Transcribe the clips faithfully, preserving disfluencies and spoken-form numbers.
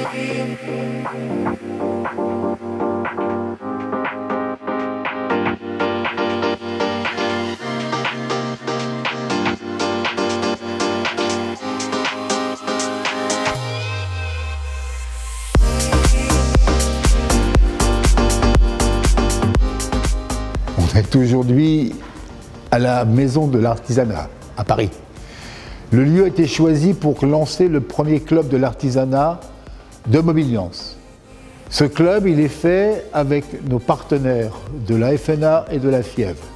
On est aujourd'hui à la Maison de l'Artisanat, à Paris. Le lieu a été choisi pour lancer le premier club de l'artisanat de Mobiliance. Ce club, il est fait avec nos partenaires de la F N A et de la F I E V.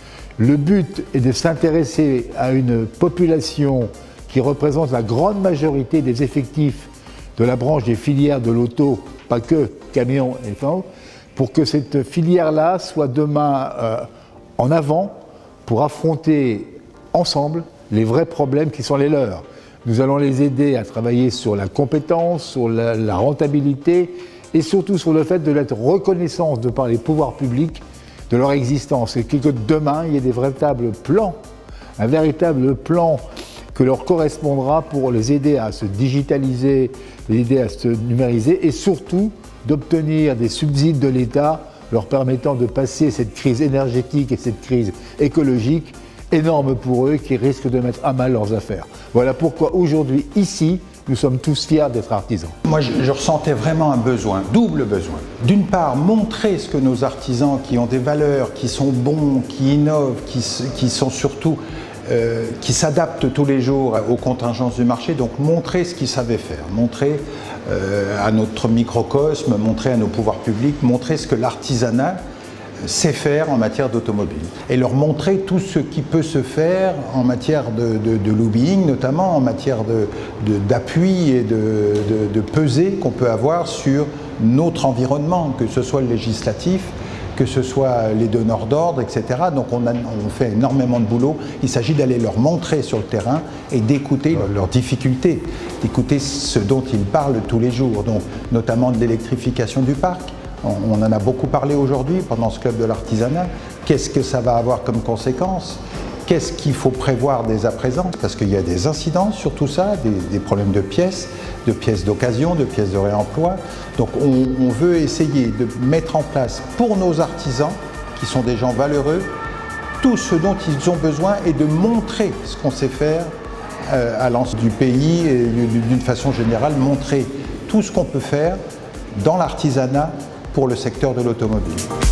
Le but est de s'intéresser à une population qui représente la grande majorité des effectifs de la branche des filières de l'auto, pas que camions et temps, pour que cette filière-là soit demain euh, en avant pour affronter ensemble les vrais problèmes qui sont les leurs. Nous allons les aider à travailler sur la compétence, sur la, la rentabilité et surtout sur le fait de l'être reconnaissance de par les pouvoirs publics de leur existence et que demain il y ait des véritables plans, un véritable plan que leur correspondra pour les aider à se digitaliser, les aider à se numériser et surtout d'obtenir des subsides de l'État leur permettant de passer cette crise énergétique et cette crise écologique énorme pour eux qui risquent de mettre à mal leurs affaires. Voilà pourquoi aujourd'hui, ici, nous sommes tous fiers d'être artisans. Moi, je, je ressentais vraiment un besoin, double besoin. D'une part, montrer ce que nos artisans qui ont des valeurs, qui sont bons, qui innovent, qui, qui sont surtout, euh, qui s'adaptent tous les jours aux contingences du marché, donc montrer ce qu'ils savaient faire, montrer euh, à notre microcosme, montrer à nos pouvoirs publics, montrer ce que l'artisanat sait faire en matière d'automobile et leur montrer tout ce qui peut se faire en matière de, de, de lobbying, notamment en matière de, de, d'appui et de, de, de pesée qu'on peut avoir sur notre environnement, que ce soit le législatif, que ce soit les donneurs d'ordre, et cetera. Donc on, a, on fait énormément de boulot. Il s'agit d'aller leur montrer sur le terrain et d'écouter leurs difficultés, d'écouter ce dont ils parlent tous les jours, donc notamment de l'électrification du parc. On en a beaucoup parlé aujourd'hui pendant ce club de l'artisanat. Qu'est-ce que ça va avoir comme conséquence? Qu'est-ce qu'il faut prévoir dès à présent? Parce qu'il y a des incidences sur tout ça, des, des problèmes de pièces, de pièces d'occasion, de pièces de réemploi. Donc on, on veut essayer de mettre en place pour nos artisans, qui sont des gens valeureux, tout ce dont ils ont besoin et de montrer ce qu'on sait faire euh, à l'ensemble du pays et d'une façon générale, montrer tout ce qu'on peut faire dans l'artisanat pour le secteur de l'automobile.